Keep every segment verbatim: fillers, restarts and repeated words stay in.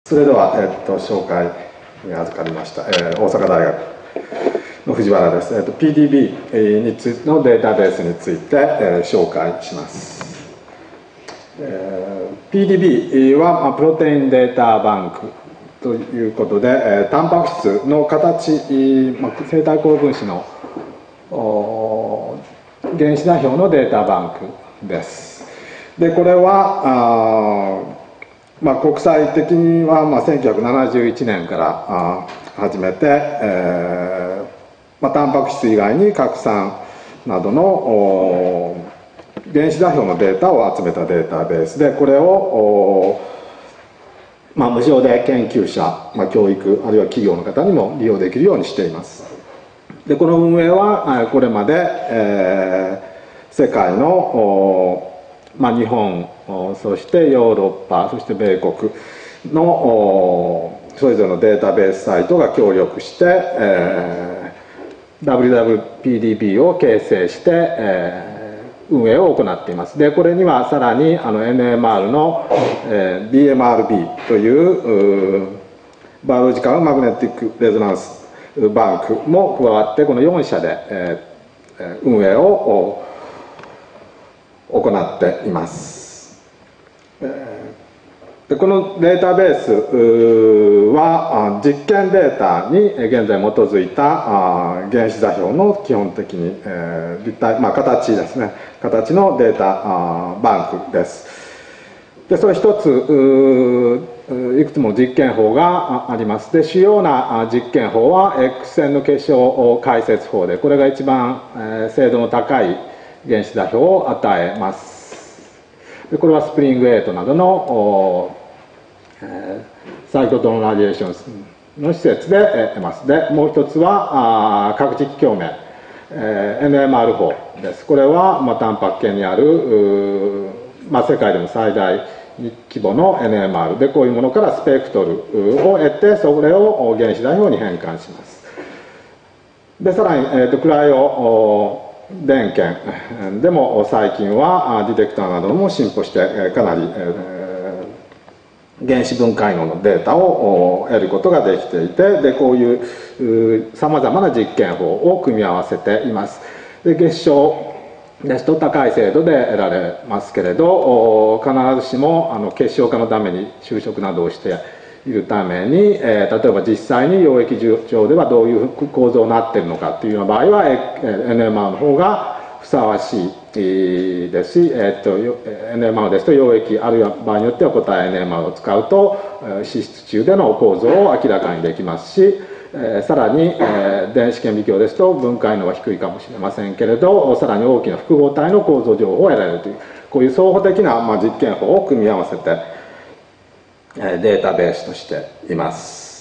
それでは、えっと、紹介に預かりました、えー、大阪大学の藤原です。えっと、ピーディービー につのデータベースについて、えー、紹介します。えー、ピーディービー は、まあ、プロテインデータバンクということで、えー、タンパク質の形、まあ、生体高分子の原子代表のデータバンクです。で、これはあまあ、国際的にはまあせんきゅうひゃくななじゅういちねんから始めて、えーまあ、タンパク質以外に核酸などの原子代表のデータを集めたデータベースで、これを、まあ、無償で研究者、まあ、教育あるいは企業の方にも利用できるようにしています。でこの運営はこれまで、えー、世界のまあ、日本、そしてヨーロッパ、そして米国のそれぞれのデータベースサイトが協力して、えー、ダブリューダブリューピーディービー を形成して、えー、運営を行っています。で、これにはさらにあの エヌエムアール の、えー、ビーエムアールビー というバイオロジカルマグネティックレゾナンスバンクも加わって、このよん社で、えー、運営を行っています。でこのデータベースは実験データに現在基づいた原子座標の基本的に立体、まあ、形ですね、形のデータバンクです。でそれ一ついくつも実験法があります。で主要な実験法は X 線の結晶解説法で、これが一番精度の高い原子座標を与えます。でこれはスプリングエイトなどの、えー、サイクロトロンラジエーションの施設で得ます。でもう一つはあ核磁気共鳴、えー、エヌエムアール 法です。これは、まあ、タンパク系にある、まあ、世界でも最大規模の エヌエムアール で、こういうものからスペクトルを得て、それを原子代表に変換します。でさらに、えー、とクライオ電検でも最近はディテクターなども進歩して、かなり原子分解能のデータを得ることができていて、でこういうさまざまな実験法を組み合わせています。で月賞ですと高い精度で得られますけれど、必ずしもあの結晶化のために修飾などをしているために、えー、例えば実際に溶液上ではどういう構造になっているのかというような場合は エヌエムアール の方がふさわしいですし、えー、と エヌエムアール ですと溶液あるいは場合によっては固体 エヌエムアール を使うと脂質中での構造を明らかにできますし、えー、さらに、えー、電子顕微鏡ですと分解能は低いかもしれませんけれど、さらに大きな複合体の構造情報を得られるという、こういう総合的な、まあ、実験法を組み合わせてデータベースとしています。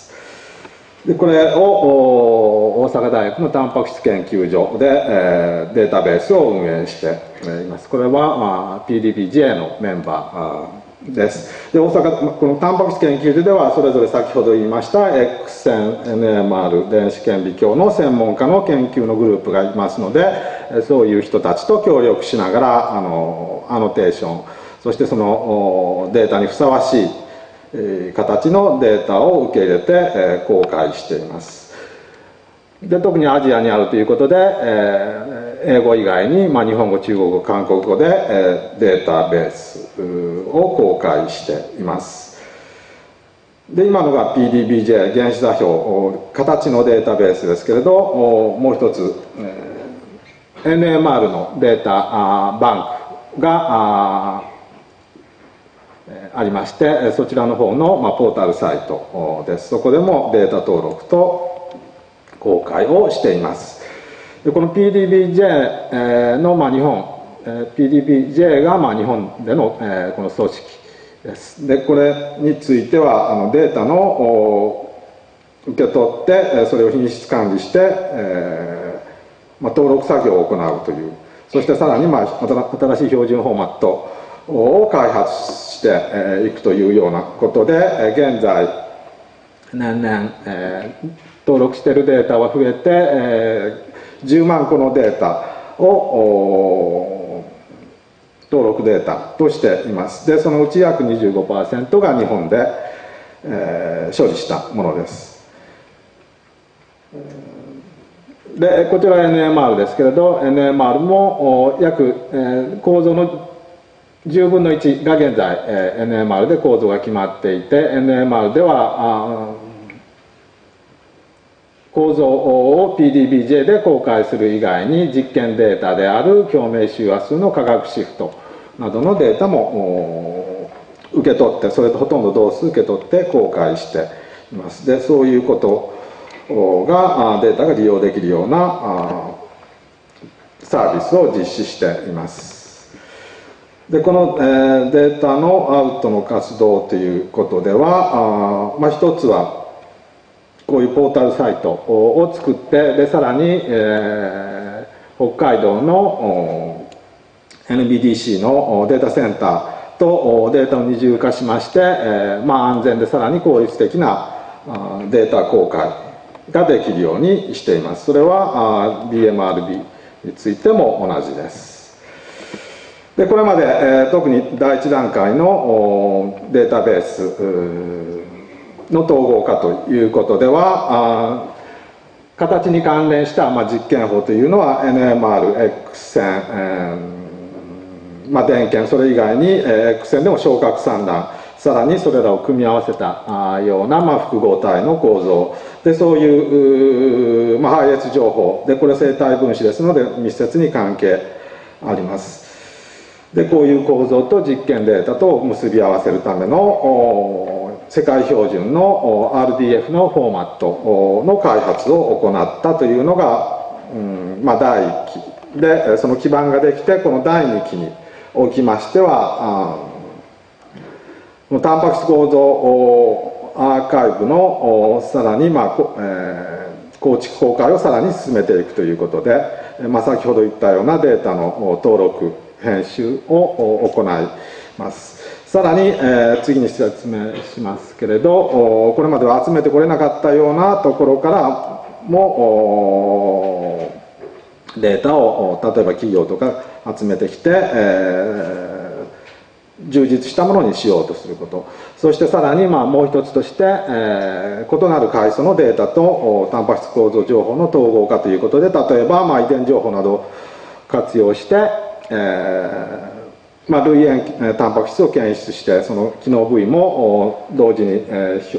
でこれを大阪大学のタンパク質研究所で、えー、データベースを運営しています。これは、まあ、ピーディービージェー のメンバーです。で大阪このタンパク質研究所ではそれぞれ先ほど言いました X 線 エヌエムアール 電子顕微鏡の専門家の研究のグループがいますので、そういう人たちと協力しながらあのアノテーション、そしてそのデータにふさわしい形のデータを受け入れて公開しています。で特にアジアにあるということで、えー、英語以外に、まあ、日本語、中国語、韓国語で、えー、データベースを公開しています。で今のが ピーディービージェー 原子座標形のデータベースですけれど、もう一つ、えー、エヌエムアール のデータバンクがありまして、そちらの方の、まあ、ポータルサイトです。そこでもデータ登録と公開をしています。でこの ピーディービージェー の、まあ、日本 ピーディービージェー が、まあ、日本での、えー、この組織です。でこれについてはあのデータの受け取ってそれを品質管理して、えーまあ、登録作業を行うという、そしてさらに、まあ、新しい標準フォーマットを開発していくというようなことで、現在年々、えー、登録しているデータは増えて、えー、じゅうまんこのデータを登録データとしています。でそのうち約 にじゅうごパーセント が日本で、 えー、処理したものです。でこちら エヌエムアール ですけれど エヌエムアール も約、えー、構造のじゅうぶんのいちが現在、えー、エヌエムアール で構造が決まっていて エヌエムアール では構造を ピーディービージェー で公開する以外に実験データである共鳴周波数の化学シフトなどのデータも受け取ってそれとほとんど同数受け取って公開しています。でそういうことがデータが利用できるようなサービスを実施しています。でこの、えー、データのアウトの活動ということではあ、まあ、一つはこういうポータルサイトを作ってでさらに、えー、北海道の エヌビーディーシー のデータセンターとデータを二重化しまして、えーまあ、安全でさらに効率的なデータ公開ができるようにしています。それは ビーエムアールビー についても同じです。でこれまで、えー、特に第一段階のデータベースの統合化ということでは形に関連した、まあ、実験法というのは エヌエムアール、X 線、えーまあ、電源それ以外に、えー、X 線でも小核散乱さらにそれらを組み合わせたような、まあ、複合体の構造でそういう、まあ、配列情報でこれ生体分子ですので密接に関係あります。でこういう構造と実験データと結び合わせるための世界標準の アールディーエフ のフォーマットの開発を行ったというのが、うんまあ、だいいっきでその基盤ができてこのだいにきにおきましてはタンパク質構造アーカイブのさらに、まあえー、構築公開をさらに進めていくということで、まあ、先ほど言ったようなデータの登録編集を行います。さらに、えー、次に説明しますけれどこれまでは集めてこれなかったようなところからもデータを例えば企業とか集めてきて、えー、充実したものにしようとすることそしてさらに、まあ、もう一つとして、えー、異なる階層のデータとタンパク質構造情報の統合化ということで例えば、まあ、遺伝情報などを活用して、えーまあ、類塩タンパク質を検出してその機能部位も同時に、えー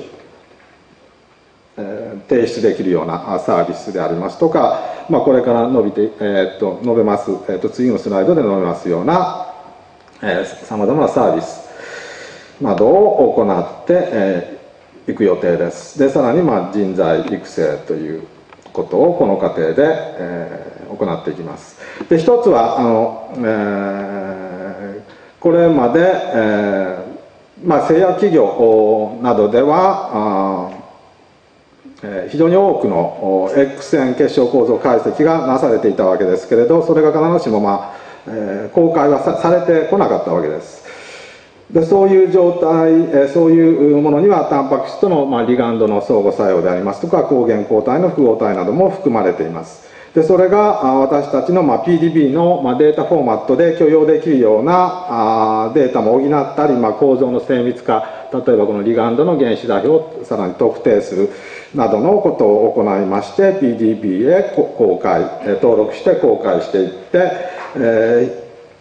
えー、提出できるようなサービスでありますとか、まあ、これから伸びて、えー、っと述べます、えー、っと次のスライドで述べますようなさまざまなサービスなどを行って、えー、いく予定です。でさらに、まあ、人材育成ということをこの過程で、えー、行っていきます。で一つはあの、えーこれまで、えーまあ、製薬企業などではえー、非常に多くの X 線結晶構造解析がなされていたわけですけれどそれが必ずしも、まあえー、公開は さ, されてこなかったわけです。でそういう状態、えー、そういうものにはタンパク質との、まあ、リガンドの相互作用でありますとか抗原抗体の複合体なども含まれています。でそれが私たちの、まあ、ピーディービー の、まあ、データフォーマットで許容できるようなあデータも補ったり、まあ、構造の精密化例えばこのリガンドの原子代表をさらに特定するなどのことを行いまして ピーディービー へ公開登録して公開していって、え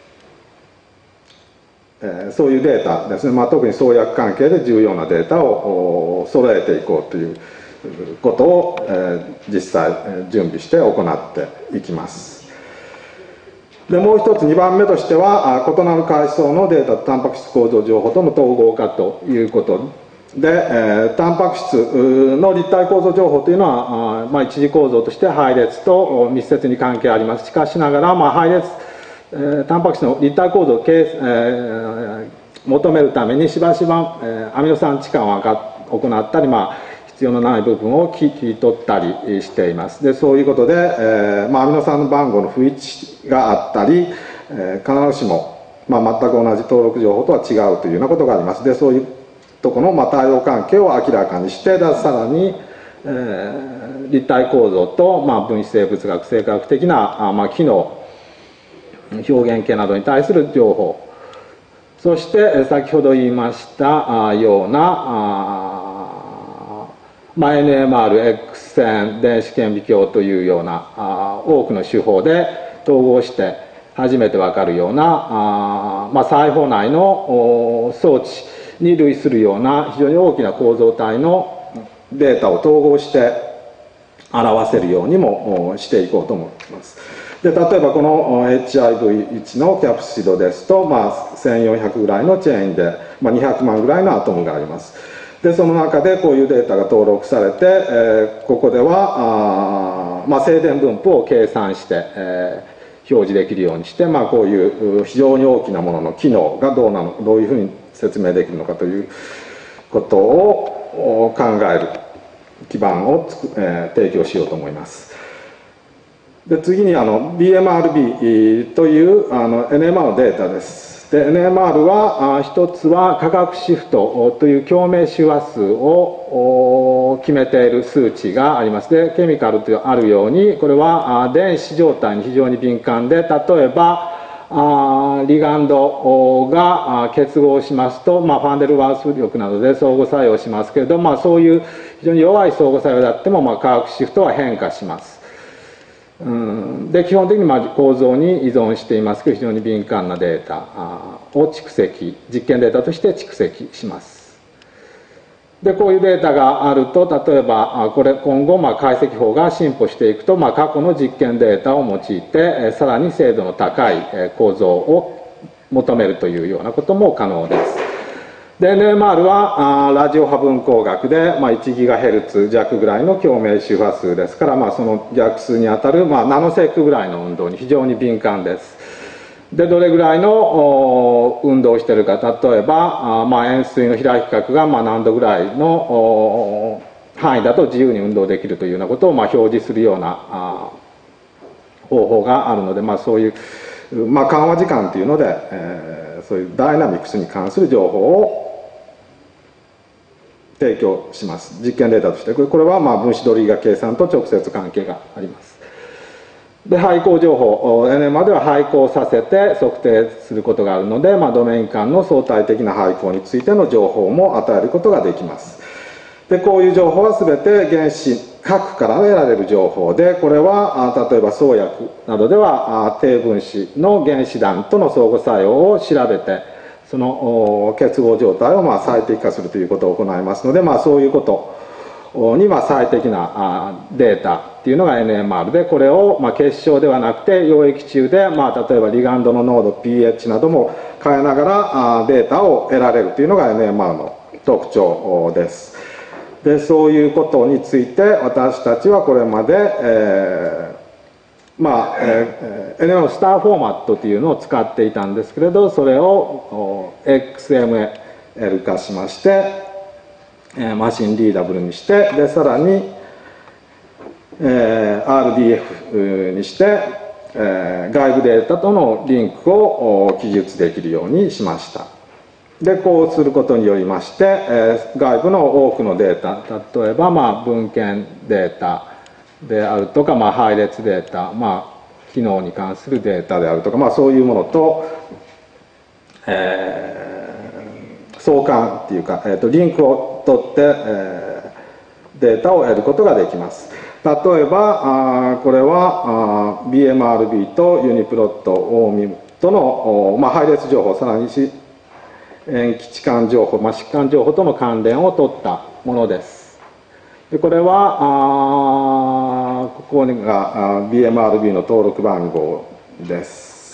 ー、そういうデータですね、まあ、特に創薬関係で重要なデータを揃えていこうということを、えー、実際準備して行っていきます。でもう一つにばんめとしては異なる階層のデータとタンパク質構造情報との統合化ということで、えー、タンパク質の立体構造情報というのはあ、まあ、一次構造として配列と密接に関係あります。しかしながら、まあ、配列、えー、タンパク質の立体構造を、えー、求めるためにしばしば、えー、アミノ酸置換を行ったり、まあ必要のない部分を切り取ったりしています。でそういうことで、えーまあ、アミノ酸の番号の不一致があったり、えー、必ずしも、まあ、全く同じ登録情報とは違うというようなことがあります。でそういうところの、まあ、対応関係を明らかにしてさらに、えー、立体構造と、まあ、分子生物学生化学的なあ、まあ、機能表現系などに対する情報そして先ほど言いましたようなまあ、エヌエムアール、X 線、電子顕微鏡というようなあ多くの手法で統合して初めて分かるようなあ、まあ、細胞内の装置に類するような非常に大きな構造体のデータを統合して表せるようにもしていこうと思っています。で例えばこの エイチアイブイワン のキャプシドですと、まあ、せんよんひゃくぐらいのチェーンで、まあ、にひゃくまんぐらいのアトムがあります。でその中でこういうデータが登録されて、えー、ここではあ、まあ、静電分布を計算して、えー、表示できるようにして、まあ、こういう非常に大きなものの機能がどうなのどういうふうに説明できるのかということを考える基盤をつく、えー、提供しようと思います。で次にあの ビーエムアールビー というあの エヌエムアール のデータです。で エヌエムアール は一つは価格シフトという共鳴周波数を決めている数値があります。でケミカルとあるようにこれは電子状態に非常に敏感で、例えばあリガンドが結合しますと、まあ、ファンデルワース力などで相互作用しますけれど、まあ、そういう非常に弱い相互作用であっても、まあ、化学シフトは変化します。うん、で基本的にまあ構造に依存していますけど非常に敏感なデータを蓄積実験データとして蓄積します。でこういうデータがあると例えばこれ今後まあ解析法が進歩していくと、まあ、過去の実験データを用いてさらに精度の高い構造を求めるというようなことも可能です。で エヌエムアール はあラジオ波分光学で、まあ、いちギガヘルツ 弱ぐらいの共鳴周波数ですから、まあ、その逆数にあたる、まあ、ナノセックぐらいの運動に非常に敏感です。でどれぐらいの運動をしているか、例えばあ、まあ、円錐の開き角がまあ何度ぐらいの範囲だと自由に運動できるというようなことをまあ表示するようなあ方法があるので、まあ、そういう、まあ、緩和時間というので、えー、そういうダイナミクスに関する情報を提供します。実験データとしてこれはまあ分子ドリーガ計算と直接関係があります。で配光情報 エヌエムアール では配光させて測定することがあるので、まあ、ドメイン間の相対的な配光についての情報も与えることができます。でこういう情報は全て原子核から得られる情報で、これは例えば創薬などでは低分子の原子弾との相互作用を調べてその結合状態をまあ最適化するということを行いますので、まあ、そういうことには最適なデータっていうのが エヌエムアール で、これをまあ結晶ではなくて溶液中で、まあ、例えばリガンドの濃度 ピーエイチ なども変えながらデータを得られるというのが エヌエムアール の特徴です。でそういうことについて私たちはこれまで、えーまあえー、エヌエムアール のスターフォーマットというのを使っていたんですけれど、それを エックスエムエル 化しまして、えー、マシンリーダブルにして、でさらに、えー、アールディーエフ にして、えー、外部データとのリンクを記述できるようにしました。でこうすることによりまして、えー、外部の多くのデータ、例えばまあ文献データであるとか、まあ、配列データ、まあ、機能に関するデータであるとか、まあ、そういうものと、えー、相関っていうか、えー、とリンクを取って、えー、データを得ることができます。例えばあこれはあ ビーエムアールビー とユニプロットオーミムとの、まあ、配列情報、さらに塩基置換情報、まあ、疾患情報との関連を取ったものです。でこれはあここが ビーエムアールビー の登録番号です。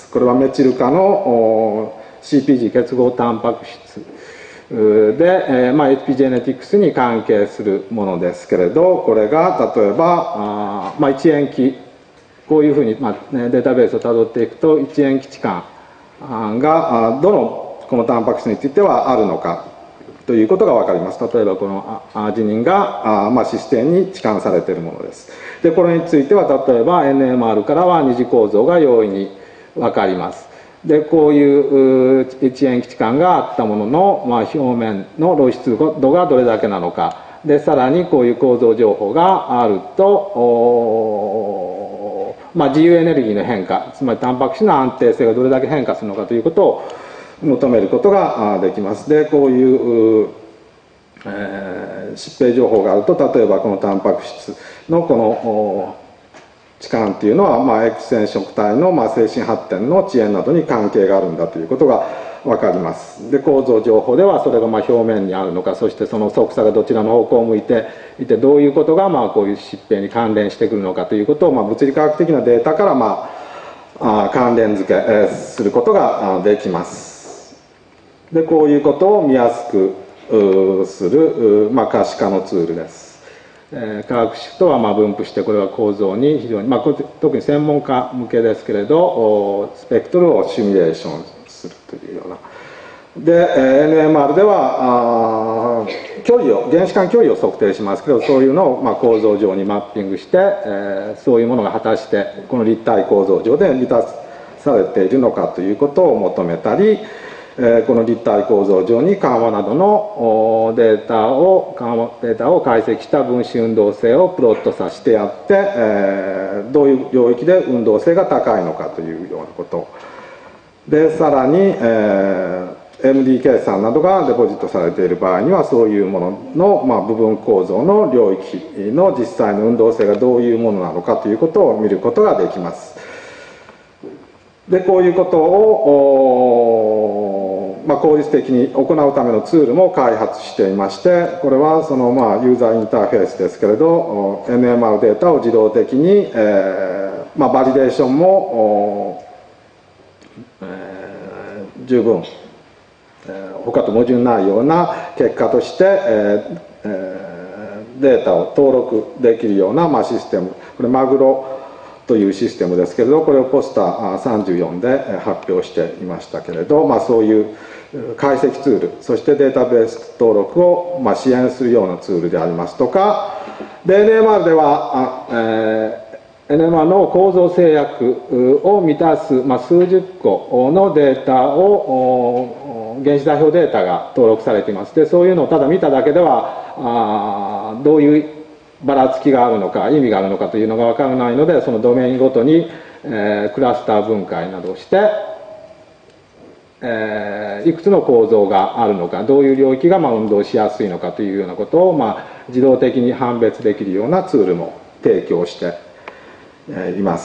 これはメチル化の シーピージー 結合タンパク質で、えーまあ、エピジェネティクスに関係するものですけれど、これが例えばあ、まあ、一塩基、こういうふうに、まあね、データベースをたどっていくと一塩基置換がどのこのタンパク質についてはあるのかということが分かります。例えばこのアージニンがあ、まあ、システンに置換されているものです。でこれについては例えば エヌエムアール からは二次構造が容易に分かります。でこういう一塩基置換があったものの、まあ、表面の露出度がどれだけなのかで、さらにこういう構造情報があると、まあ、自由エネルギーの変化、つまりタンパク質の安定性がどれだけ変化するのかということを求めることができます。でこういうえー、疾病情報があると、例えばこのタンパク質のこの置換っていうのは、まあ、X 染色体のまあ精神発展の遅延などに関係があるんだということが分かります。で、構造情報ではそれがまあ表面にあるのか、そしてその側鎖がどちらの方向を向いていて、どういうことがまあこういう疾病に関連してくるのかということを、まあ、物理科学的なデータからまあ関連付けすることができます。で、こういうことを見やすくする、まあ、可視化のツールです。えー、化学式とはまあ分布して、これは構造に非常に、まあ、特に専門家向けですけれど、スペクトルをシミュレーションするというような。で、エヌエムアール では距離を原子間距離を測定しますけど、そういうのをまあ構造上にマッピングして、えー、そういうものが果たしてこの立体構造上で満たされているのかということを求めたり、この立体構造上に緩和などのデータを緩和データを解析した分子運動性をプロットさせてやって、えー、どういう領域で運動性が高いのかというようなことで、さらに、えー、エムディー 計算などがデポジットされている場合には、そういうものの、まあ、部分構造の領域の実際の運動性がどういうものなのかということを見ることができます。で、こういうことを、まあ、効率的に行うためのツールも開発していまして、これはその、まあ、ユーザーインターフェースですけれど、エヌエムアール データを自動的に、えーまあ、バリデーションも、えー、十分、えー、他と矛盾ないような結果として、えーえー、データを登録できるような、まあ、システム、これマグロというシステムですけれど、これをポスターさんじゅうよんで発表していましたけれど、まあ、そういう解析ツール、そしてデータベース登録をまあ支援するようなツールでありますとか、で エヌエムアール では、えー、エヌエムアール の構造制約を満たす、まあ、数十個のデータを原子代表データが登録されています。で、そういうのをただ見ただけではあどういうばらつきがあるのか意味があるのかというのが分からないので、そのドメインごとに、えー、クラスター分解などをして、えー、いくつの構造があるのか、どういう領域がまあ運動しやすいのかというようなことを、まあ、自動的に判別できるようなツールも提供しています。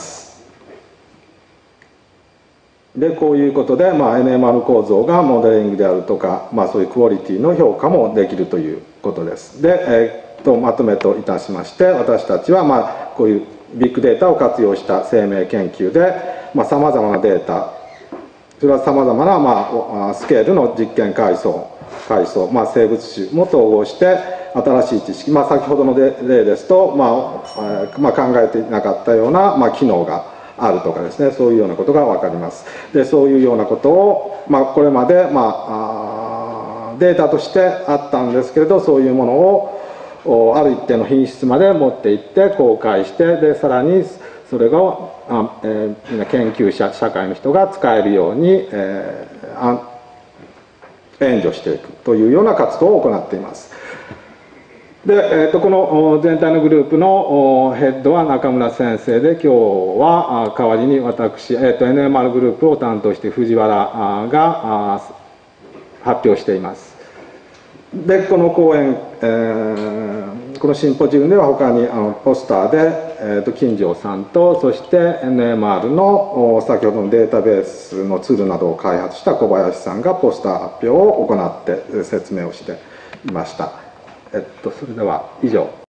で、こういうことで、まあ、エヌエムアール 構造がモデリングであるとか、まあ、そういうクオリティの評価もできるということです。で、えーとまとめといたしまして、私たちはまあこういうビッグデータを活用した生命研究でさまざまなデータ、それはさまざまなまあスケールの実験階層階層、まあ、生物種も統合して新しい知識、まあ、先ほどの例ですと、まあまあ、考えていなかったような、まあ、機能があるとかですね、そういうようなことが分かります。で、そういうようなことを、まあ、これまで、まあ、データとしてあったんですけれど、そういうものをある一定の品質まで持っていって公開して、でさらにそれがあ、えー、研究者社会の人が使えるように、えー、援助していくというような活動を行っています。で、えー、とこの全体のグループのヘッドは中村先生で、今日は代わりに私、えー、と エヌエムアール グループを担当して藤原が発表しています。で、この講演、えー、このシンポジウムでは他にあのポスターで、えー、と金城さんと、そして エヌエムアール の先ほどのデータベースのツールなどを開発した小林さんがポスター発表を行って説明をしていました。えっと、それでは以上。